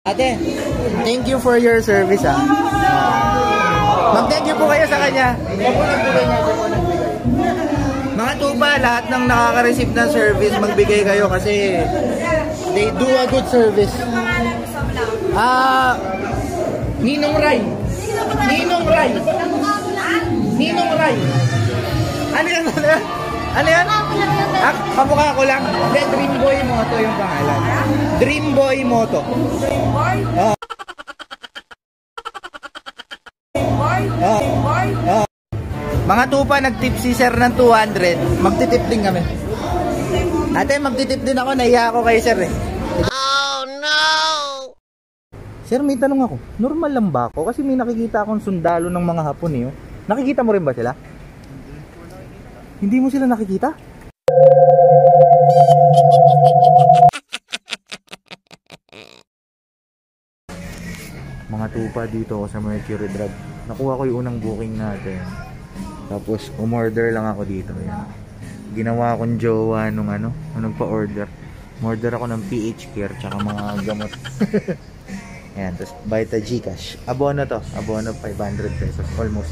Ate, thank you for your service ha. Mag-thank you po kayo sa kanya. Mga tupa, lahat ng nakaka-receive ng service, magbigay kayo kasi they do a good service. Ninong Ray. Ninong Ray. Ninong Ray. Ano yan? Ano yan? Kamukha ko lang. Hindi, Dream Boy Moto yung pangalan. Dream Boy Moto. Dream Boy? Oo. Mga tupa, nagtip si sir ng 200. Magtitip din kami. Ate, magtitip din ako. Nahiya ako kay sir eh. Oh no! Sir, may tanong ako. Normal lang ba ako? Kasi may nakikita akong sundalo ng mga Hapon eh. Nakikita mo rin ba sila? Hindi mo sila nakikita? Mga tupa, dito ako sa Mercury Drive. Nakuha ko yung unang booking natin. Tapos umorder lang ako dito. Yan. Ginawa akong jowa nung nagpa-order. Umorder ako ng PH Care tsaka mga gamot. Ayan, tapos bayad sa Gcash. Abono to. Abono 500 pesos. Almost.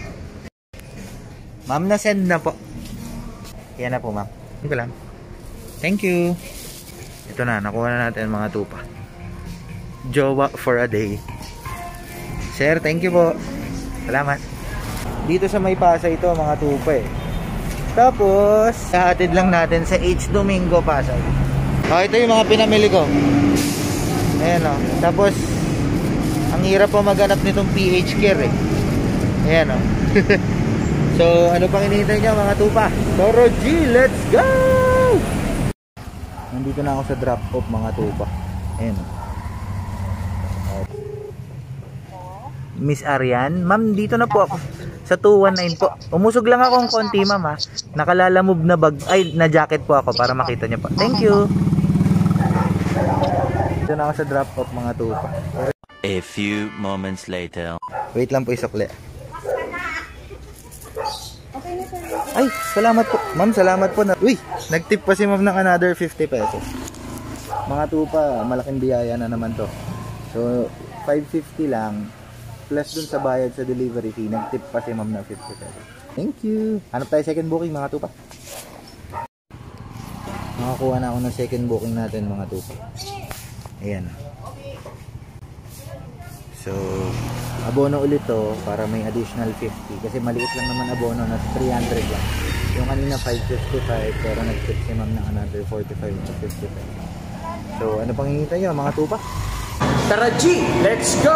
Ma'am, na-send na po. Yan na po, ma'am. Ito lang. Thank you. Ito na, nakuha na natin mga tupa. Jowa for a day. Sir, thank you po. Salamat. Dito sa may Pasay ito, mga tupa eh. Tapos, hahatid lang natin sa H. Domingo, Pasay. Ito yung mga pinamili ko. Ayan o. Tapos, ang hirap po maghanap nitong PH Care eh. Ayan o. So, ano pang hinihintay niya mga tupa? Toro G, let's go! Nandito na ako sa drop-off mga tupa. Ayan o. Miss Arian, ma'am, dito na po ako. Sa 219 po. Umusog lang ako ng konti, ma'am ha. Nakalalamove na bag, na jacket po ako para makita niyo po. Thank you. Dito na ako sa drop-off mga tupa. A few moments later. Wait lang po isukli. Ay, salamat po. Ma'am, salamat po. Uy, nagtip pa si ma'am ng another 50 pesos. Mga tupa, malaking biyaya na naman to. So, 550 lang. Plus dun sa bayad sa delivery fee, nagtip pa si ma'am ng 50 pesos. Thank you. Hanap tayo second booking mga tupa. Nakakuha na ako ng second booking natin mga tupa. Ayan. So, abono ulit to para may additional 50. Kasi maliit lang naman abono na 300 lang. Yung kanina 555 pero nag-tip si ma'am ng another 45 to 55. So, ano pang hihintay nyo mga tupa? Tara G! Let's go!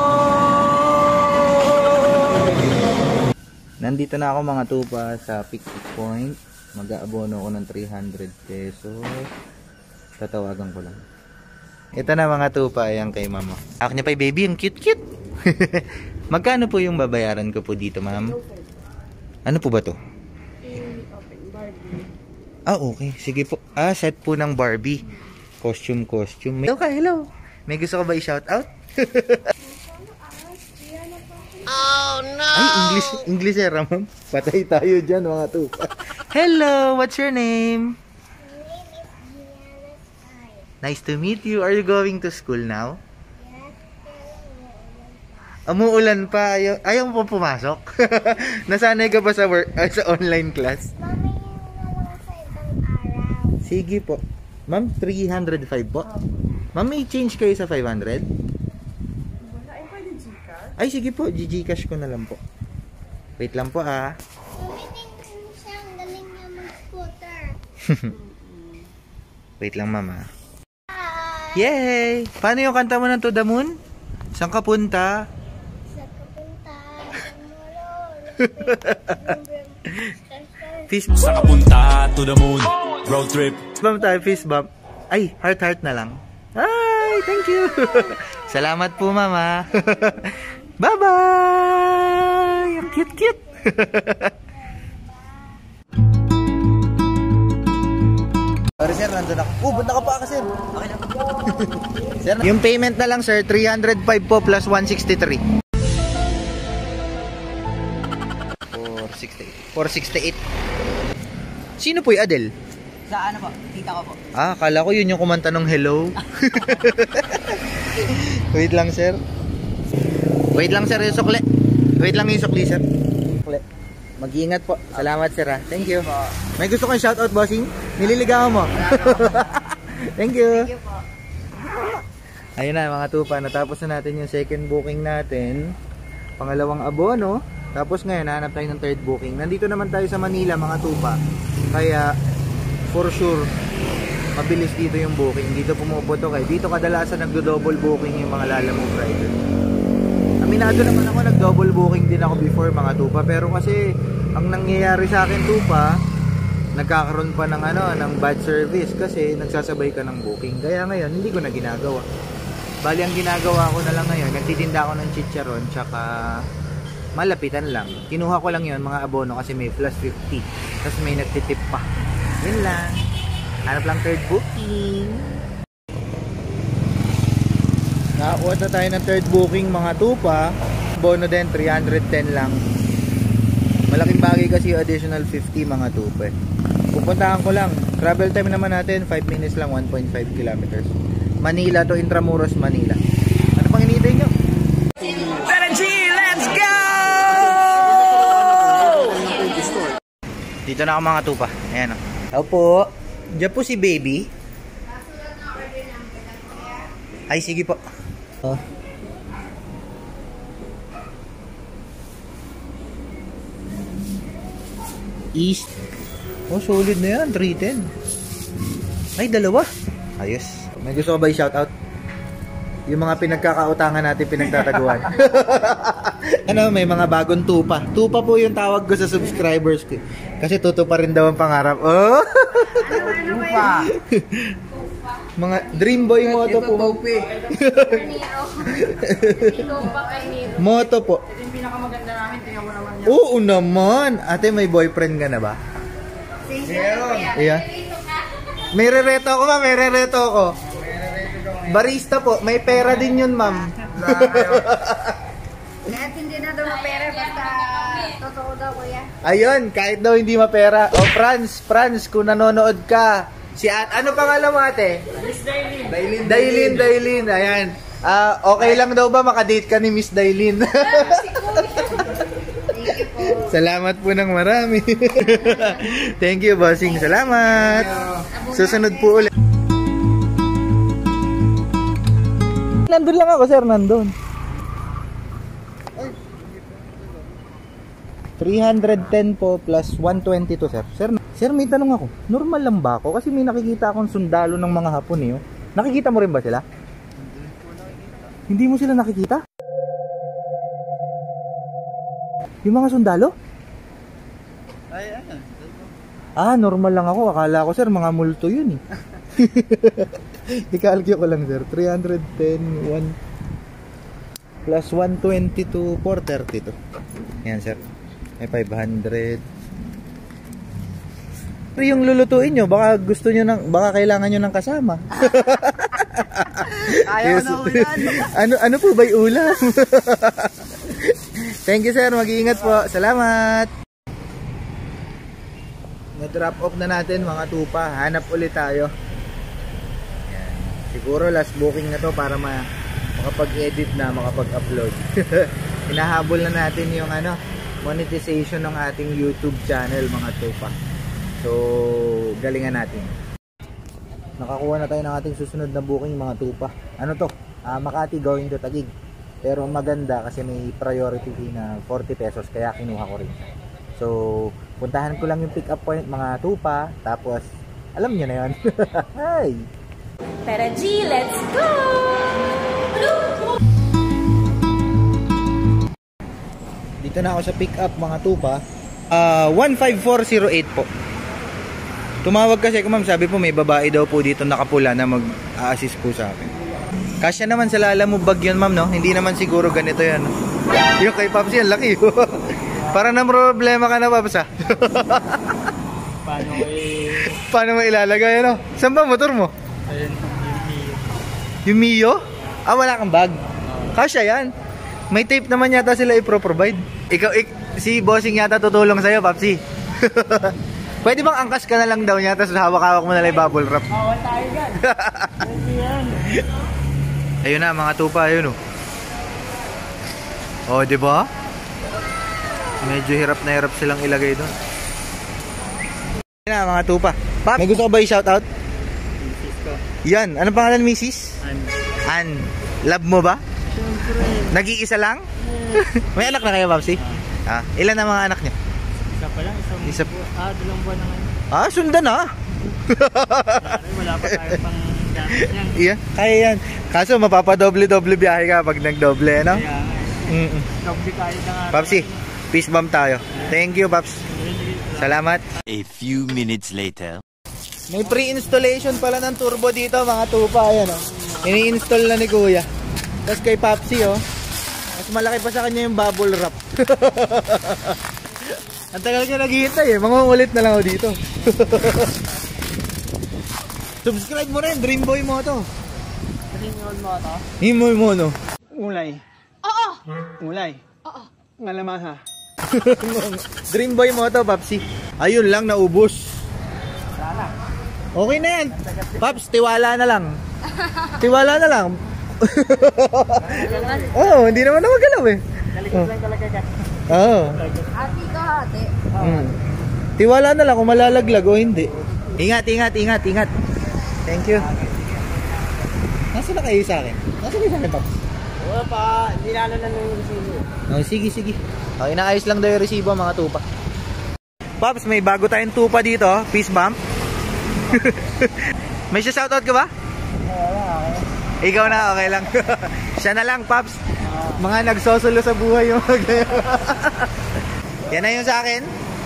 Nandito na ako mga tupa sa Picnic Point. Mag-aabono ako ng 300 pesos. Tatawagan ko lang. Ito na mga tupa, ayan kay mama. Ako niya pa baby, ang cute-cute. Magkano po yung babayaran ko po dito, ma'am? Ano po ba to? Ah, okay. Sige po. Set po ng Barbie. Costume. Hello ka, hello. May gusto ko ba i-shout out? Oh no! Ay, English era, ma'am. Patay tayo dyan, mga tupa. Hello, what's your name? Nice to meet you. Are you going to school now? Umuulan pa. Ayaw mo pa pumasok? Nasanay ka ba sa sa online class? Mami, yung nalang sa ibang araw. Sige po. Ma'am, 305 po. Ma'am, may change kayo sa 500? Ay, pwede Gcash? Ay, sige po. Gcash ko na lang po. Wait lang po ah. Tumiting siya, ang galing niya mag-scooter. Wait lang, mama. Yay! Paano yung kanta mo ng To the Moon? Saan ka punta? Sa kapunta, Fist Sa kapunta to the moon, road trip. bump tayo, fist bump. Ay, heart na lang. Ay, thank you. Salamat po, mama. Bye-bye! Ang cute-cute. Sorry sir, nandun ako. Ba't nakapaka sir? Okay lang. Sir, yung payment na lang sir, 305 po plus 163. 468. Sino po yung Adele? Sa ano po? Tita ko po. Kala ko yun yung kumanta ng hello. Wait lang, sir. Wait lang, sir, yung sukli. Wait lang yung sukli, sir. Mag-iingat po. Salamat, sir, ha. Thank you. May gusto kang shoutout, bossing? Nililigawan mo. Thank you. Thank you po. Ayun na, mga tupa. Natapos na natin yung second booking natin. Pangalawang abono. Tapos ngayon, nahanap tayo ng third booking. Nandito naman tayo sa Manila, mga tupa. Kaya, for sure, mabilis dito yung booking. Dito pumuputo kayo. Dito kadalasan nagdo-double booking yung mga Lalamove rider. Aminado naman ako, nag-double booking din ako before, mga tupa. Pero kasi, ang nangyayari sa akin, tupa, nagkakaroon pa ng ng bad service kasi nagsasabay ka ng booking. Kaya ngayon, hindi ko na ginagawa. Bali, ang ginagawa ko na lang ngayon, nagtitinda ako ng chicharon, tsaka malapitan lang. Kinuha ko lang yon mga abono kasi may plus 50. Tapos may nagtitip pa. Yun lang. Hanap lang third booking. Nakakuha na tayo ng third booking, mga tupa. Bono din, 310 lang. Malaking bagay kasi yung additional 50, mga tupa. Pupuntahan ko lang. Travel time naman natin, 5 minutes lang, 1.5 kilometers. Manila to Intramuros, Manila. Ano pang hinihintay nyo? Let's go! Dito na ako, mga tupa. Ayan o. Opo. Diyan po si baby. Ay, sige po. Oh. East. Oh, solid na yan. 310. Ay, dalawa. Ayos. May gusto ko ba i-shoutout? Yung mga pinagkakautangan natin, pinagtataguan. May mga bagong tupa. Tupa po yung tawag ko sa subscribers ko. Kasi tutupa rin daw ang pangarap. Oh! Tupa! Mga dream boy moto po. Moto po. Ito yung pinakamaganda namin. Tingnan mo naman yan. Oo naman. Ate, may boyfriend ka na ba? Meron. Iya. May rereto ako, ma'am. May rereto ako. Barista po. May pera din yun, ma'am. Kahit hindi na daw mapera, basta totoo daw, kuya. Ayun, kahit daw hindi mapera. O, Franz, kung nanonood ka. Ano pangalan mo, ate? Miss Dailin. Dailin. Ayan. Okay lang daw ba makadate ka ni Miss Dailin? Salamat po ng marami. Thank you, bossing. Salamat. Susunod po ulit. Nandun lang ako, sir. Nandun. 310 po plus 122, sir. Sir, may tanong ako. Normal lang ba ako? Kasi may nakikita akong sundalo ng mga Hapon eh. Nakikita mo rin ba sila? Hindi mo sila nakikita? Yung mga sundalo? Normal lang ako. Akala ko, sir, mga multo yun eh. Ikalkyo ko lang, sir. 310, 1 plus 122, 432. Yan, sir. May 500. Pero yung lulutuin nyo, baka gusto nyo baka kailangan nyo ng kasama. Ayaw na ulan. Ano po ba yung ulam? Thank you, sir. Mag-iingat po. Salamat. Na-drop off na natin, mga tupa. Hanap ulit tayo. Yan. Siguro last booking na to para makapag-edit na, makapag-upload. Hinahabol na natin yung monetization ng ating YouTube channel, mga tupa. So, galingan natin. Nakakuha na tayo ng ating susunod na booking, mga tupa. Ano to? Makati going to Taguig. Pero maganda kasi may priority fee na 40 pesos, kaya kinuha ko rin. So, puntahan ko lang yung pick up point, mga tupa. Tapos, alam nyo na yun. Hi! Tara G, let's go! Dito na ako sa pick up, mga tupa. 15408 po. Tumawag kasi ko, ma'am, sabi po may babae daw po dito nakapula na mag-a-assist po sa akin. Kasya naman sa Lalamove bag yun, ma'am, no? Hindi naman siguro ganito yan. Yung kay Pops yan, laki. Para na problema ka na, Pops, ha? Paano mo ilalagay, ano? Saan ba motor mo? Ayun, Yung Mio? Wala kang bag. Kasya yan. May tape naman yata sila i-provide. Si bossing yata tutulong sa'yo, Popsi. Pwede bang angkas ka na lang daw niya, tapos hawak-hawak mo na lang yung bubble wrap? Awan tayo dyan. Pwede yan. Ayun na mga tupa, ayun oh. Oh, di ba? Medyo hirap na hirap silang ilagay doon. Ayun na mga tupa. Pap, may gusto ko ba i-shoutout? Misis ko. Yan, anong pangalan, Mrs.? Ann. Love mo ba? Siyempre. Nag-iisa lang? May anak na kayo, Papsi? Ilan na mga anak niya? Isa pa lang, Isa- dalawang buwan na ngayon. Sundan ah. Wala pa tayo pang gamit niyan. Iya, kaya yan. Kaso mapapadoble-doble biyahe ka pag nagdoble, no? Kaya doble tayo na nga. Papsi, peace bomb tayo. Thank you, Paps. Salamat. A few minutes later. May pre-installation pala ng turbo dito, mga tupa. Ayan, oh. Ini-install na ni Kuya. Tapos kay Papsi, oh. Mas malaki pa sa kanya yung bubble wrap. Ang tagal niya naghihintay, eh. Mangungulit na lang ako dito. Subscribe mo rin, Dreamboy Moto. Tingin mo ito? Himoy mo, no? Ulay. Oo! Ulay. Oo! Ngalamasa. Dreamboy Moto, Papsi. Ayun lang, naubos. Sana. Okay na yan. Paps, tiwala na lang. Tiwala na lang. Oo, hindi naman na magalaw eh. Galikot lang talaga ka. Oo. Hati ka hati. Tiwala na lang kung malalaglag o hindi. Ingat, ingat, ingat, ingat. Thank you. Nasaan na kayo sa akin? Nasaan kayo sa akin, Paps? Wala pa. Hindi na yung resibo. Oh, sige, sige. Okay, inaayos lang daw yung resibo, mga tupa. Paps, may bago tayong tupa dito. Peace bump. May shoutout ka ba? Ikaw na, okay lang. Siya na lang, Paps. Mga nagsosolo sa buhay yung yan na yung sa akin.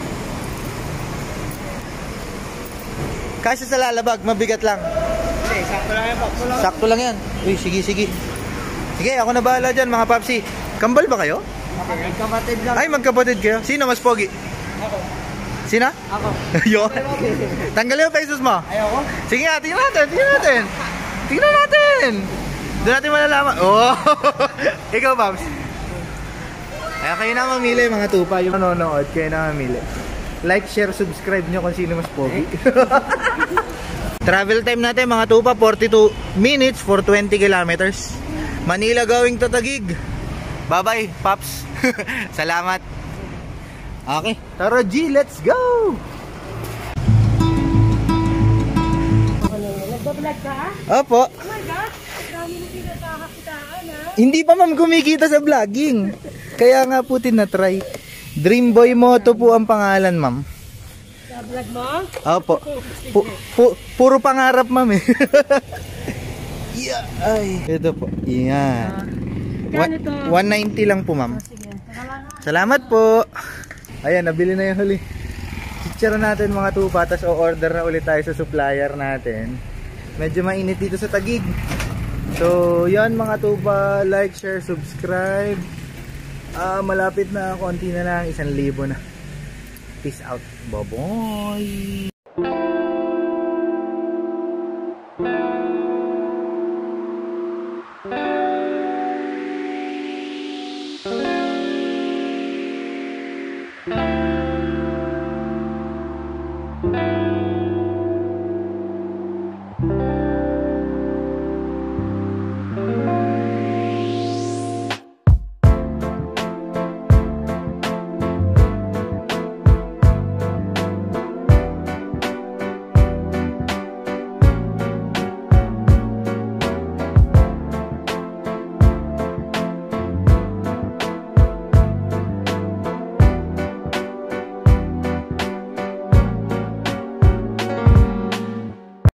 Kasi sa lalabag, mabigat lang. Hindi, sakto lang yan, Paps. Sakto lang yan. Uy, sige, sige. Sige, ako na bahala dyan, mga Papsi. Kambal ba kayo? Okay, magkapatid lang. Ay, magkapatid kayo. Sino mas pogi? Ako. Sino? Ako. Yun. Tanggalin yung pesos mo. Ayoko. Sige nga, tingnan natin, tingnan natin. Tingnan natin. Doon natin malalaman. Oh! Ikaw, Babs. Ay, kayo na mamili, mga tupa. Yung nanonood, kayo na mamili. Like, share, subscribe nyo kung sino mas pogi. Travel time natin, mga tupa, 42 minutes for 20 kilometers. Manila going to Taguig. Bye-bye, Paps. Salamat. Okay, tara G, let's go! Nagbablog ka? Opo. Oh my God! Ang dami na pinagkakakitaan ha? Hindi pa ma'am kumikita sa vlogging. Kaya nga po tinatry. Dreamboy Moto po ang pangalan, ma'am. Sa vlog mo? Opo. Puro pangarap, ma'am eh. Yeah, ay. Ito po. Yan. Kano to? 190 lang po, ma'am. Sige, salamat. Salamat po. Ayan, nabili na yung huli. Chicharo natin mga tupa, tapos o-order na ulit tayo sa supplier natin. Medyo mainit dito sa Taguig. So, yan mga tupa, like, share, subscribe. Malapit na, konti na lang, 1,000 na. Peace out. Bye-bye. Bye.